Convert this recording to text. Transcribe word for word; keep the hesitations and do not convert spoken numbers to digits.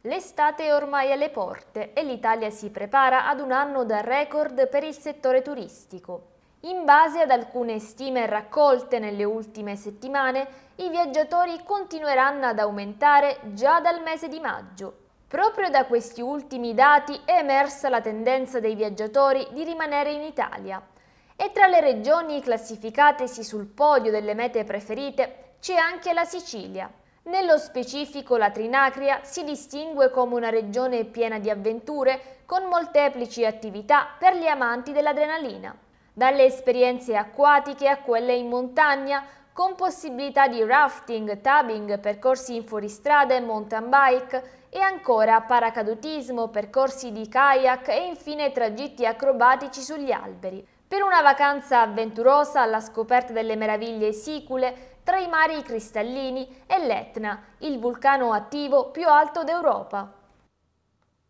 L'estate è ormai alle porte e l'Italia si prepara ad un anno da record per il settore turistico. In base ad alcune stime raccolte nelle ultime settimane, i viaggiatori continueranno ad aumentare già dal mese di maggio. Proprio da questi ultimi dati è emersa la tendenza dei viaggiatori di rimanere in Italia. E tra le regioni classificatesi sul podio delle mete preferite c'è anche la Sicilia. Nello specifico la Trinacria si distingue come una regione piena di avventure con molteplici attività per gli amanti dell'adrenalina, dalle esperienze acquatiche a quelle in montagna, con possibilità di rafting, tubing, percorsi in fuoristrada e mountain bike e ancora paracadutismo, percorsi di kayak e infine tragitti acrobatici sugli alberi. Per una vacanza avventurosa alla scoperta delle meraviglie sicule tra i mari cristallini e l'Etna, il vulcano attivo più alto d'Europa.